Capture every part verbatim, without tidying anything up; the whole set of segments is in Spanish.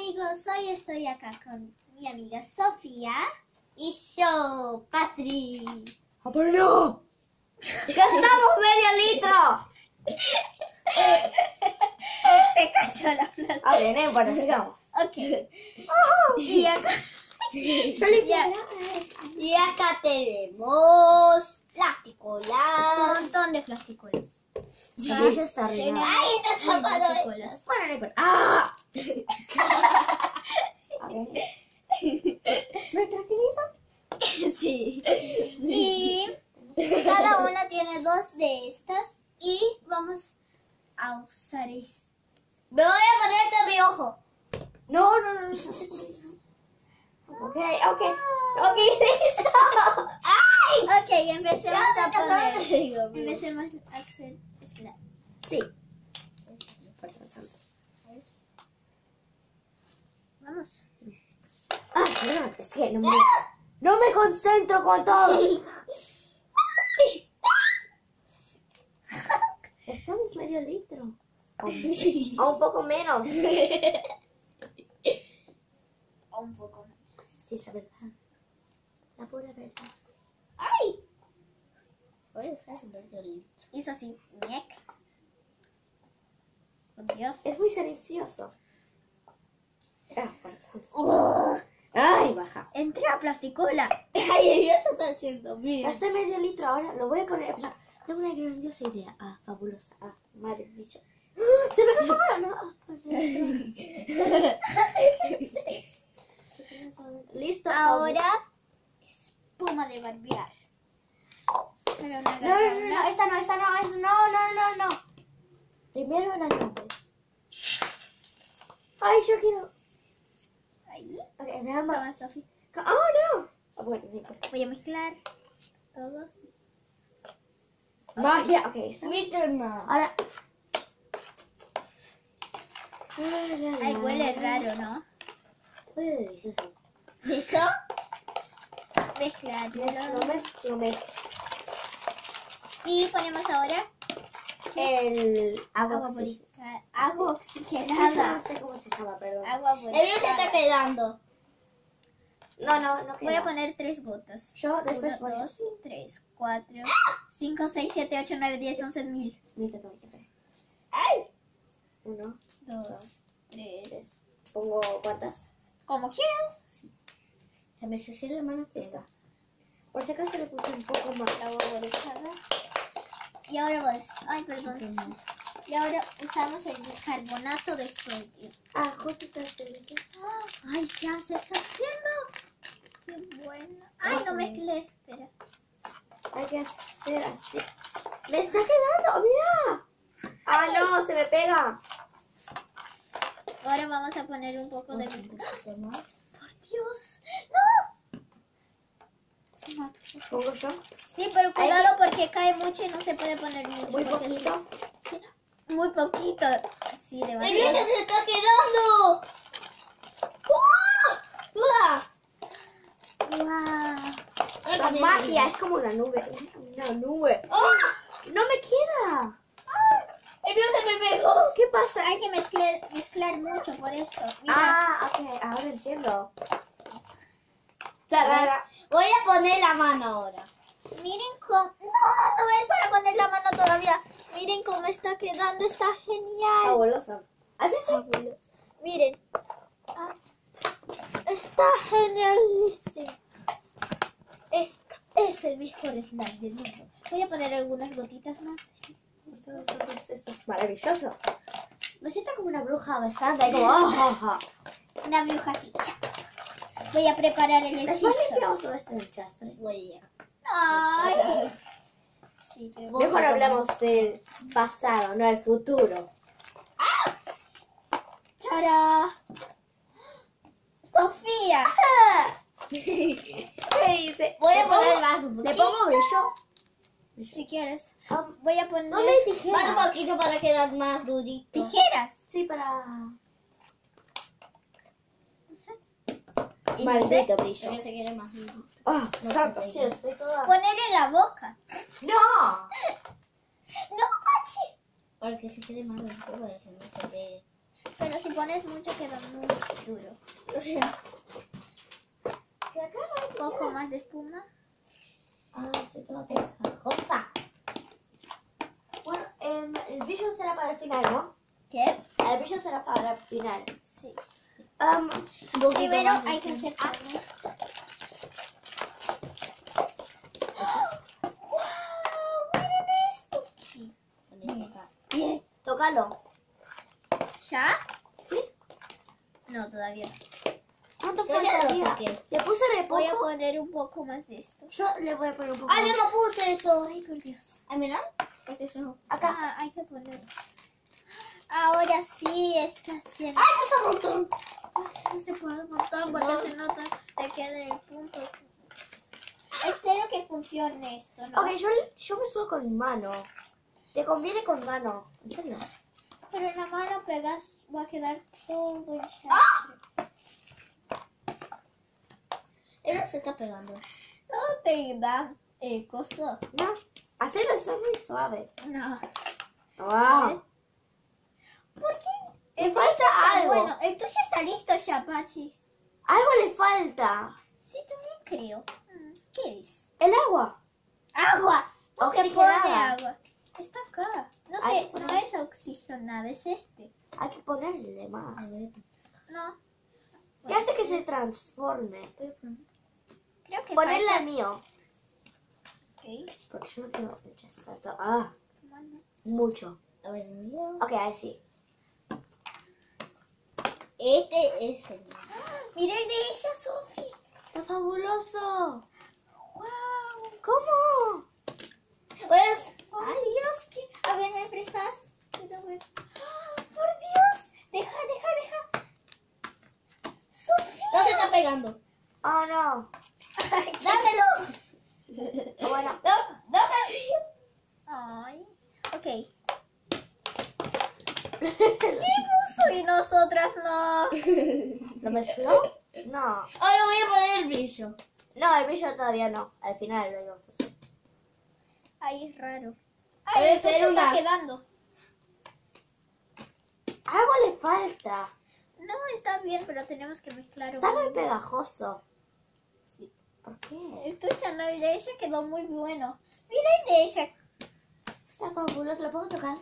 amigos, hoy estoy acá con mi amiga Sofía y yo, Patri. ¡Ah, pero no! ¡Gastamos medio litro! Se cayó la plaza. Ah, bien, eh, bueno, sigamos. Ok. Y acá... Yo le Ya. Y acá tenemos Un plasticolas. montón de plasticolas. Sí, ella está arriba. ¡Ay, no se apagó plasticolas. Bueno, no importa. ¡Ah! A ver. ¿Me tranquilizo? Sí. Y cada una tiene dos de estas y vamos a usar esto. Me voy a ponerse mi ojo. No, no, no, no. Ok, ok. Ok, listo. ¡Ay! Ok, empecemos a poner. poner. Empecemos a hacer slime. Sí. Vamos. Ah, no, es que no me, no me concentro con todo. Estamos medio litro. O un poco menos. O un poco más. Sí, la verdad. La pura verdad. ¡Ay! Voy a usar el violín. Hizo así. Niek. Por Dios. Es muy silencioso. Ah, bueno, entonces. Oh. Ay, baja. Entré a plasticola. Ay, ya se está haciendo, mira. Gasté medio litro ahora. Lo voy a poner. en plan, tengo una grandiosa idea. Ah, fabulosa. Ah, madre mía. ¡Ah! Se me cayó ahora. No. Ah, listo. Ahora, espuma de barbear. Pero no, No, no, no, no, esta no, esta no, esta no, no, no, no. Primero las nubes. Ay, yo quiero. Ahí. Ok, nada Toma, más. Sofía. Oh, no. Ah, bueno, no importa. Voy a mezclar todo. Magia. Ok, esta. Mi turno. Ahora. Ay, la, Ay, la. huele raro, ¿no? Huele delicioso. ¿Listo? Mezclar. Mezclo, mezclo, mezclo. Y ponemos ahora El agua agua oxigenada. purificada. Agua Yo oxigenada. no sé cómo se llama, perdón. Agua El mío se está purificada. quedando. No, no, no Voy a queda. poner tres gotas. Yo después Uno, voy a- dos, tres, cuatro, cinco, seis, siete, ocho, nueve, diez, once, mil. Listo, tengo que ver. ¡Ay! Uno, Dos, tres. tres. Pongo cuántas. Como quieras. Se me hace la mano. Listo. Por si acaso le puse un poco más. Agua purificada. Y ahora vos. Ay, perdón. Y ahora usamos el bicarbonato de sodio. Ah, justo está haciendo eso. Ay, ya se está haciendo. Qué bueno. Ay, no mezclé. Espera. Hay que hacer así. ¡Me está quedando! ¡Mira! ¡Ah, no! ¡Se me pega! Ahora vamos a poner un poco de Un bicarbonato. poquito más. ¡Por Dios! ¡No! ¿Pongo yo? Sí, pero cuidado porque cae mucho y no se puede poner mucho. Muy porque poquito. sí- sí, muy poquito. Sí, ¡El mío demasiado. se está quedando! ¡Uah! Wow. La magia es como una nube. Una nube. ¡Oh! ¡No me queda! ¡El mío se me pegó! ¿Qué pasa? Hay que mezclar, mezclar mucho por eso. Mira. Ah, ok. Ahora entiendo. Tarara. Voy a poner la mano ahora. Miren cómo... No, no es para poner la mano todavía. Miren cómo está quedando. Está genial. Fabuloso. ¿Así sí? Miren. Ah, está genialísimo. Es, es el mejor slime del mundo. Voy a poner algunas gotitas más. Esto, esto, es- esto es maravilloso. Me siento como una bruja besando. Y como, oh, oh, oh. Una bruja así. Voy a preparar el hechizo. Después limpiamos todo este desastre. Voy a... Ay. Sí, pero vos- Mejor hablamos del pasado, no del futuro. ¡Chara! ¡Sofía! ¿Qué dice? Voy a ¿Le poner pongo- más un ¿Le poquito. pongo brillo? Si quieres. Um, Voy a poner... no le tijeras. Más un poquito para quedar más durito. tijeras. Sí, para... No sé. Y Maldito no sé, brillo. porque se quiere más durito. Oh, No santo sé. cielo, estoy toda... Poner en la boca. ¡No! No, Pachi. Porque se quiere más durito para que no se pegue. Pero si pones mucho queda muy duro. Un poco más de espuma. Ah, estoy toda pegajosa. Bueno, em, el brillo será para el final, ¿no? ¿Qué? El brillo será para el final. Sí. Um, Primero hay que hacer carne. ¡Wow! ¡Miren esto! Bien, tócalo. ¿Ya? ¿Sí? No, todavía no. ¿Cuánto Yo ya lo faltaría? toqué. Le puse re Voy a poco. poner un poco más de esto. Yo le voy a poner un poco. Ay, yo más. no puse eso. Ay, por Dios. Ay, mira. Porque eso no. Acá. Ah, hay que poner. Ahora sí está haciendo. Ay, puse un montón. No se puede un montón porque No. se nota que queda en el punto. Espero que funcione esto, ¿no? Ok, yo, yo me subo con mano. Te conviene con mano. ¿En serio? Pero en la mano pegas, va a quedar todo hinchado. ¡Ah! Eso se está pegando. No te da eh, coso. No. Hacerlo está muy suave. No. Wow. ¿Por qué? Le El falta tuyo está algo. Bueno, el tuyo está listo ya, Pachi. Algo le falta. Sí, también creo. Mm, ¿Qué es? El agua. ¡Agua! No se pone Oxigenada. agua. Está acá. No sé, Ay, no no. es oxigenada, es este. Hay que ponerle más. No. ¿Qué hace que se transforme? Creo que Ponerle falta- al mío. Ok. Porque yo no quiero mucho extracto. Ah, Bueno. mucho. A ver, el mío. Ok, ahí sí. Este es el mío. Mira el de ella, Sofi. Está fabuloso. ¡Wow! ¿Cómo? Pues, ¡Ay, Dios! ¿qué? A ver, ¿me prestas? Quiero ver. ¡Ah! ¡Por Dios! Deja, deja, deja. ¡Sofía! no se está pegando. Oh, no. Dámelo. Bueno, Dá- Dame. Ay. Ok. ¿Qué puso y nosotras no? ¿lo mezcló? No. Ahora voy a poner el brillo. No, el brillo todavía no. Al final lo íbamos a hacer. Ay, es raro. Debe Ay, esto ser se está una- quedando. Algo le falta. No, está bien, pero tenemos que mezclar Está un muy pegajoso. Sí. ¿Por qué? El tuyo no, el de ella quedó muy bueno. Mira el de ella. Está fabuloso. ¿Lo puedo tocar?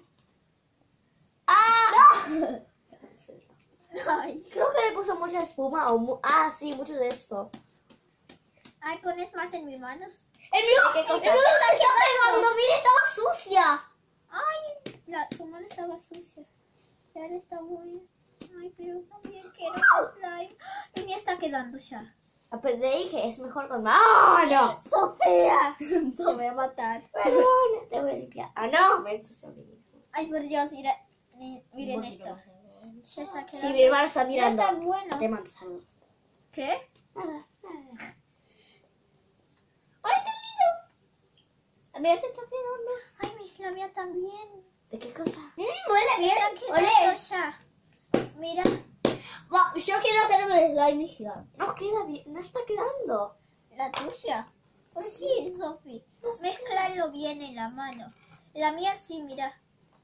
¡Ah! En serio. Ay. Creo que le puso mucha espuma o mu- ah, sí, mucho de esto. Ay, pones más en mis manos. El mío, ¿Qué el cosa? mío se está pegando. Mira, estaba sucia. Ay, la, su mano estaba sucia. Y ahora está buena. Ay, pero también quiero slime. Y me está quedando ya. Ah, pues te dije, es mejor con mano. ¡Sofía! Te voy a matar. Perdón, te voy a limpiar. Ah, no, me ensució a mí mismo. Ay, por Dios, mira, mi- miren esto. Ya está quedando. Sí, mi hermano está Ya mirando. está bueno. Te mando saludos. ¿Qué? Nada, nada. ¡Ay, qué lindo! A mí se está pegando. Ay, mi- la mía también. ¿De qué cosa? Mmm, huele bien. Está quedando Olé. ya. Mira. Va, yo quiero hacer un slime gigante. No queda bien, no está quedando. La tuya. ¿Por qué, Sofi? No sé. Mézclalo bien en la mano. La mía sí, mira.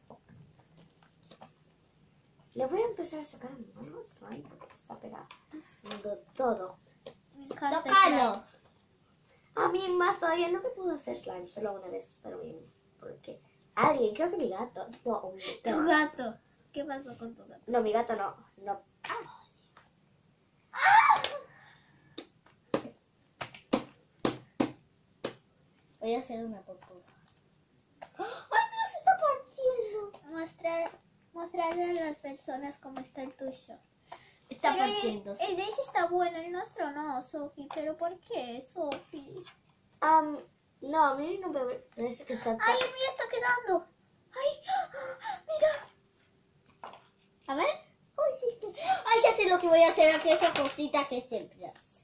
Le voy a empezar a sacar nuevo slime porque está pegado todo. Me encanta. Tócalo. A mí más todavía no que puedo hacer slime solo una vez, pero bien. Porque alguien, creo que mi gato. No, un Tu gato. gato. ¿Qué pasó con tu gato? No, mi gato no. No. Voy a hacer una popura. ¡Ay, no se está partiendo! Mostrar, mostrarle a las personas cómo está el tuyo. Está Pero el, partiendo. el de ella está bueno, el nuestro no, Sofi. ¿Pero por qué, Sofi? Um, no, a mí no me parece que está tan... ¡Ay, el mío está quedando! ¡Ay! ¡Mira! A ver. ¿Cómo hiciste? Ay, ya sé lo que voy a hacer aquí, esa cosita que siempre hace.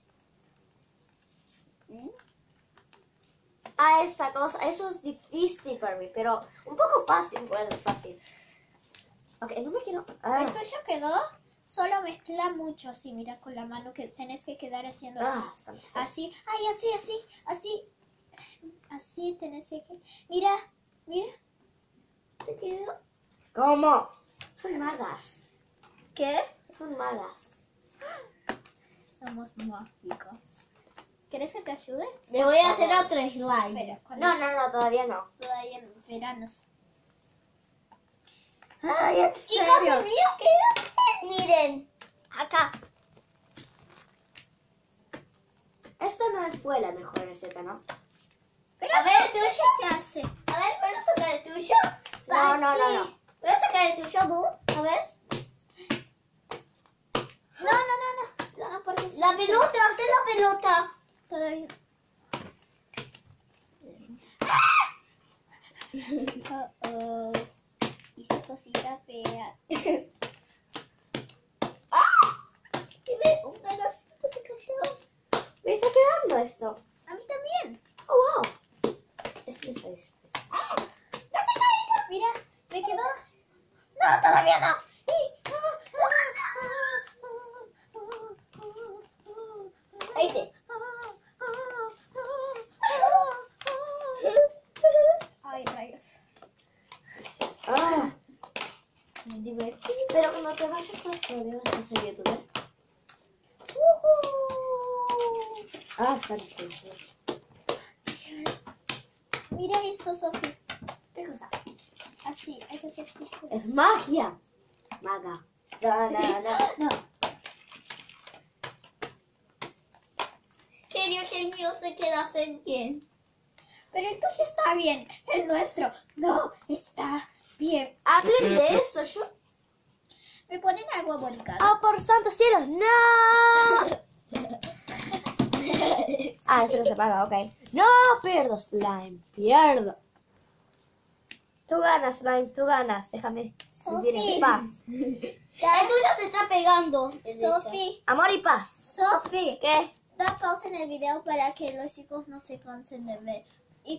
¿Mm? Ah, esa cosa, eso es difícil para mí, pero un poco fácil, bueno, es fácil. Ok, no me quiero... Ah, El tuyo quedó, solo mezcla mucho así, mira, con la mano que tenés que quedar haciendo así. ah, santo. Así, ay, así, así, así. Así tenés que... Mira, mira. ¿Te quedo? ¿Cómo? Son magas. ¿Qué? Son magas. Somos mágicos. ¿Quieres que te ayude? Me voy a hacer otro slime. Pero con No, el- no, no, todavía no. todavía en los veranos. Ay, en Chicos, serio. el mío quedó. Miren. Acá. Esta no fue la mejor receta, ¿no? Pero A ver, sí, ¿tuyo? sí se hace. A ver, ¿puedo tocar el tuyo? No, Ah, no, no, sí. no. ¿Puedo tocar el tuyo, tú? A ver. No, no, no, no. No, porque sí. La pelota, hacer la pelota. Todavía. Oh, oh. Hice cosita fea. ¡Ah! Y ve, un pedacito se cayó. Me está quedando esto. A mí también. Oh, wow. Esto me está diciendo. ¡No se caiga! Mira, me quedó. No, todavía no. Ahí te. Ay, rayos. Ah, Me divertí. pero cuando te vayas, pues todavía vas a ser youtuber. Ah, está diciendo. Mira esto, Sofi. ¿Qué cosa? Así, hay que hacer así. Es magia. Maga. Da, da, da. No. Quería que el mío se quedase bien. Pero el tuyo está bien. El nuestro no está bien. Hablen de eso, yo. Me ponen agua volcada. ¡Ah, por santos cielos! ¡No! Ah, eso no se paga, ok. No, pierdo, Slime. Pierdo. Tú ganas, Slime, tú ganas. Déjame vivir en Sofi. paz. El tuyo se está pegando. Sofi, Amor y paz. Sofi, ¿Qué? da pausa en el video para que los chicos no se cansen de ver. Y...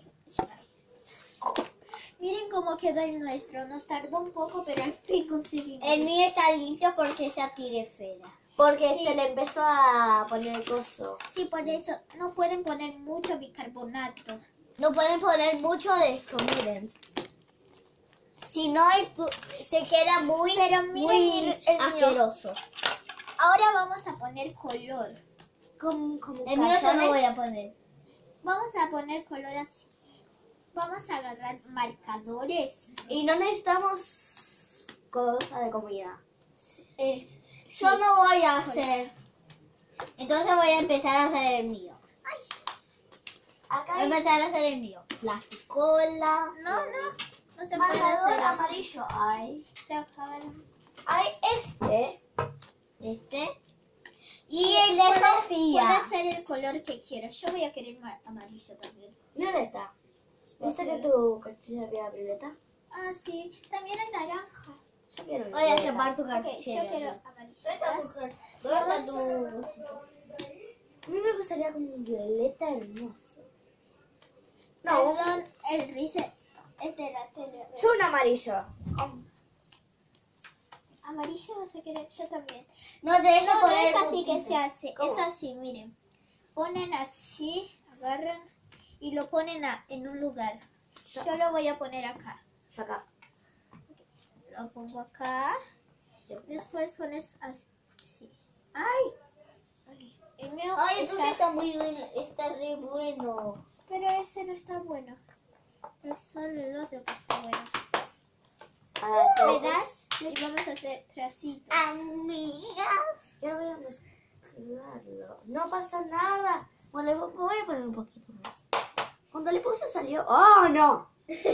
Miren cómo quedó el nuestro. Nos tardó un poco, pero al fin conseguimos. El mío está limpio porque ya tiré fuera. Porque Sí. se le empezó a poner el coso. Sí, por eso no pueden poner mucho bicarbonato. No pueden poner mucho de esto, miren. Si no, el tu- se queda muy, Pero miren muy el- el mío. asqueroso. Ahora vamos a poner color. Como, como El mío yo no calzones. voy a poner. Vamos a poner color así. Vamos a agarrar marcadores. Y no necesitamos cosa de comida. Eh, Yo no voy a hacer. Entonces voy a empezar a hacer el mío. Acá Voy a hay empezar a hacer el mío. Plasticola. no, no. No se puede marcador hacer. amarillo. Hay. Se acabaron. Hay este. Este. Y el de Puede- Sofía. Puede ser el color que quiero. Yo voy a querer ma- amarillo también. Violeta. ¿Viste que tu cartuchera había violeta? Ah, sí. También hay naranja. Yo quiero Voy a violeta. llevar tu Ok, cartuchera. yo quiero amarillo. Presta tu car- presta tu- A mí me gustaría como un violeta hermoso. No, Perdón, el rice es de la tele. yo un amarillo. Amarillo vas a querer, yo también. No debes No, no poner es así poquito. que se hace. ¿Cómo? Es así, miren. Ponen así, agarran y lo ponen a- en un lugar. Yo lo voy a poner acá. Yo acá. Lo pongo acá. Después pones así. ¡Ay! Ay, el mío Ay, entonces está... está muy bueno. Está re bueno. Pero ese no está bueno. Es solo el otro que está bueno. A ver, ¿Me ¿sabes? das? Y vamos a hacer tracitos. Amigas. Yo voy a mezclarlo. No pasa nada. Bueno, le voy voy a poner un poquito más. Cuando le puse salió. ¡Oh, no!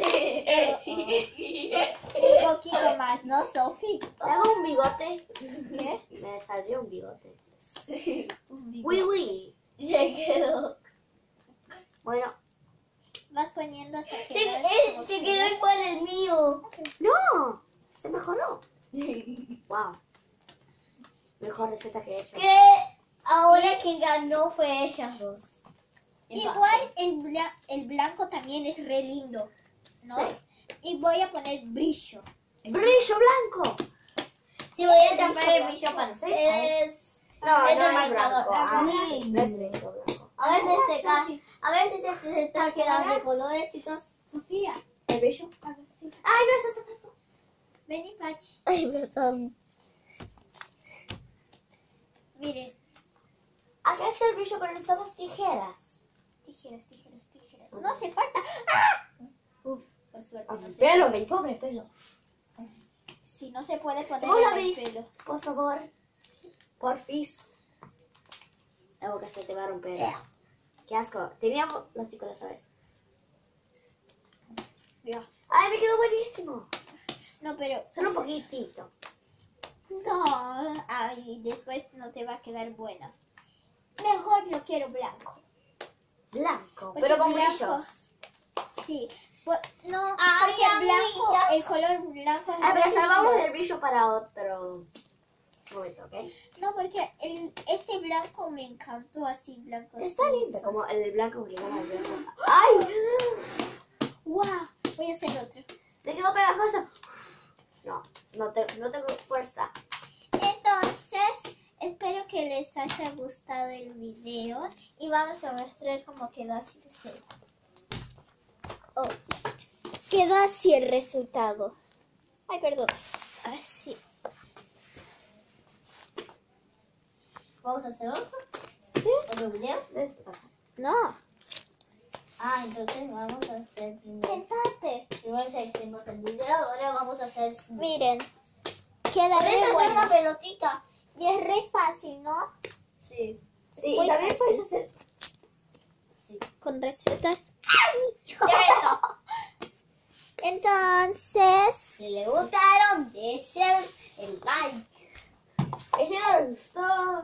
Un poquito más, ¿no, Sofi? ¿Le hago un bigote? ¿Qué? Me salió un bigote. Un bigote. Uy, uy. Ya quedó. Bueno. Vas poniendo hasta que... Se, veas eh, como se que quedó ves. igual el mío. ¡No! Se mejoró. Wow. Mejor receta que he hecho. Que ahora quien ganó fue ellas dos. Igual el, bla- el blanco también es re lindo, ¿no? Sí. Y voy a poner brillo. ¡Brillo blanco! Si voy a tapar el brillo para ¿Sí? ustedes. No, Es no de es marcador. blanco. Ah, Mm. sí, no es brillo blanco. A ver si se ca- a ver si se, se está quedando de colores, chicos. Sofía. ¿El brillo? a ver, sí. ¡Ay, no es eso! Ven y Pachi. Ay, perdón. Miren, Acá está el brillo, pero necesitamos tijeras. tijeras, tijeras, tijeras. No hace falta. ¡Ah! Uf, por suerte. A No mi se pelo, mi pobre pelo. Si no se puede poner Hola, en el Miss. pelo. Por favor. Porfis. La boca se te va a romper. Qué asco. Teníamos plástico esta vez. Ya. Ay, me quedó buenísimo. No, pero. Solo un poquitito. No, ay, después no te va a quedar buena. Mejor lo quiero blanco. Blanco, Porque pero con blanco- brillos. Sí. Pues, no, Ay, porque blanco, amigas. el color blanco. Ah, pero no salvamos brillo. el brillo para otro momento, ¿ok? No, porque el, este blanco me encantó así, blanco. Está así. lindo, como el blanco que le da al blanco. ¡Ay! Wow, voy a hacer otro. Me quedó pegajoso. No, no, te, no tengo fuerza. Entonces, espero que les haya gustado el video y vamos a mostrar cómo quedó así de cerca. Oh, quedó así el resultado. Ay, perdón. Así. ¿Vamos a hacer otro? ¿Sí? ¿Otro video? No. Ah, entonces vamos a hacer primero. Sentate. Primero hicimos el video, ahora vamos a hacer... Miren. Queda ¿Puedes re hacer bueno. una pelotita? Y es re fácil, ¿no? Sí. Sí, Muy y también fácil. puedes hacer. Con recetas. Eso. Entonces, Si le gustaron, dejen el like. Ese no me gustó.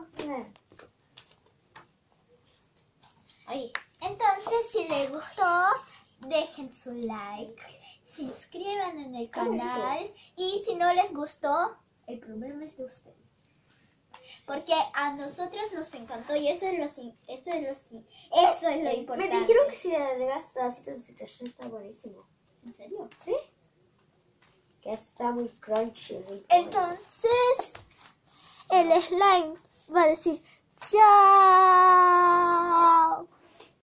Ahí. entonces si les gustó, dejen su like, se inscriban en el ¿Cómo canal y si no les gustó, el problema es de ustedes. Porque a nosotros nos encantó y eso es lo si- eso es lo si- eso es lo Me importante. dijeron que si le agregas pedacitos de crochet está buenísimo. ¿En serio? ¿Sí? Que está muy crunchy. Muy bueno. Entonces, el slime va a decir chao.